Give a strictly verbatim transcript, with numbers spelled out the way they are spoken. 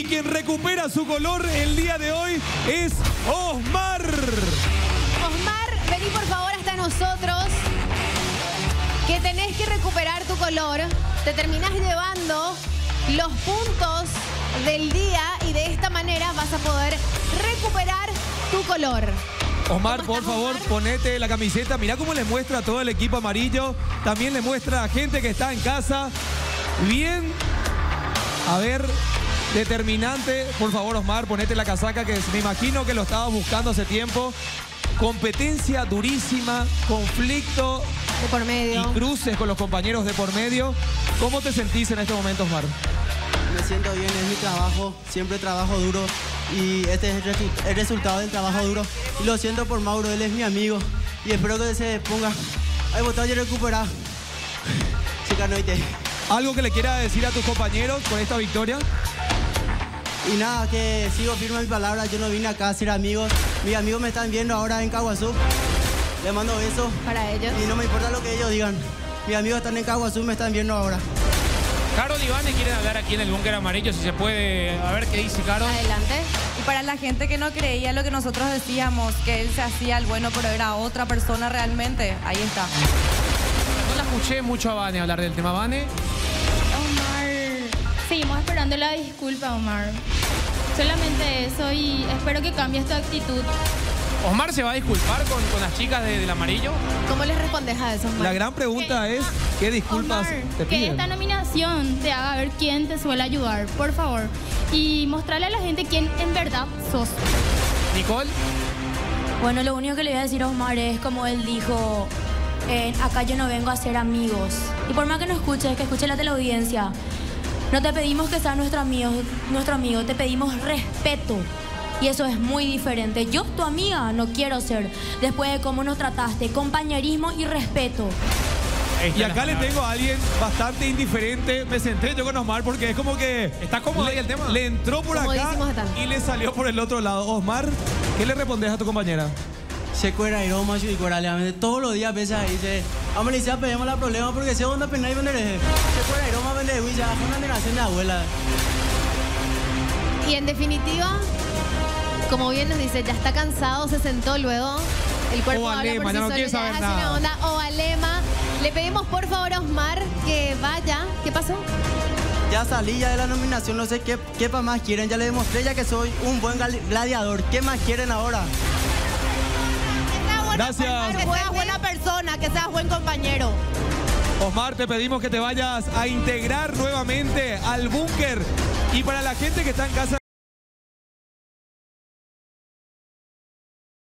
Y quien recupera su color el día de hoy es Osmar. Osmar, vení por favor hasta nosotros, que tenés que recuperar tu color. Te terminás llevando los puntos del día y de esta manera vas a poder recuperar tu color. Osmar, por favor, Osmar? Ponete la camiseta. Mirá cómo le muestra a todo el equipo amarillo. También le muestra a gente que está en casa. Bien. A ver, determinante. Por favor, Osmar, ponete la casaca, que me imagino que lo estabas buscando hace tiempo. Competencia durísima, conflicto de por medio y cruces con los compañeros de por medio. ¿Cómo te sentís en este momento, Osmar? Me siento bien, es mi trabajo, siempre trabajo duro y este es el, resu el resultado del trabajo duro. Y lo siento por Mauro, él es mi amigo y espero que se ponga. Ay, botado y recuperar. Chica, no te. ¿Algo que le quiera decir a tus compañeros por esta victoria? Y nada, que sigo firme a mi palabra, yo no vine acá a ser amigos. Mis amigos me están viendo ahora en Caguazú. Les mando besos. Para ellos. Y no me importa lo que ellos digan. Mis amigos están en Caguazú, me están viendo ahora. Carol y Vane quieren hablar aquí en el búnker amarillo, si se puede. A ver qué dice Carol. Adelante. Y para la gente que no creía lo que nosotros decíamos, que él se hacía el bueno, pero era otra persona realmente, ahí está. No la escuché mucho a Vane hablar del tema. Vane. Omar, seguimos esperando la disculpa, Omar. Solamente eso y espero que cambies tu actitud. ¿Osmar se va a disculpar con, con las chicas de, del amarillo? ¿Cómo les respondes a eso, Omar? La gran pregunta que, es, ¿qué disculpas Omar, te piden? Que esta nominación te haga ver quién te suele ayudar, por favor. Y mostrarle a la gente quién en verdad sos. ¿Nicole? Bueno, lo único que le voy a decir a Osmar es, como él dijo, eh, acá yo no vengo a ser amigos. Y por más que no escuches, que escuche la teleaudiencia, no te pedimos que seas nuestro amigo, nuestro amigo, te pedimos respeto. Y eso es muy diferente. Yo, tu amiga, no quiero ser. Después de cómo nos trataste, compañerismo y respeto. Y acá le tengo a alguien bastante indiferente. Me senté yo con Osmar porque es como que... ¿Está cómodo ahí el tema? Le entró por acá y le salió por el otro lado. Osmar, ¿qué le respondes a tu compañera? Se cuera y macho y cuera le todos los días pesa ahí dice vamos a decir pedimos la problema porque se onda pena y vender se cuera y roma vender y ya una generación de abuela. Y en definitiva, como bien nos dice, ya está cansado, se sentó luego. El cuerpo habla por sí no solo, quiere saber ya nada. hace una onda. O Alema, le pedimos por favor a Osmar que vaya. ¿Qué pasó? Ya salí ya de la nominación, no sé qué, qué pa' más quieren. Ya le demostré ya que soy un buen gladiador. ¿Qué más quieren ahora? Gracias. Que seas buena persona, que seas buen compañero. Osmar, te pedimos que te vayas a integrar nuevamente al búnker. Y para la gente que está en casa...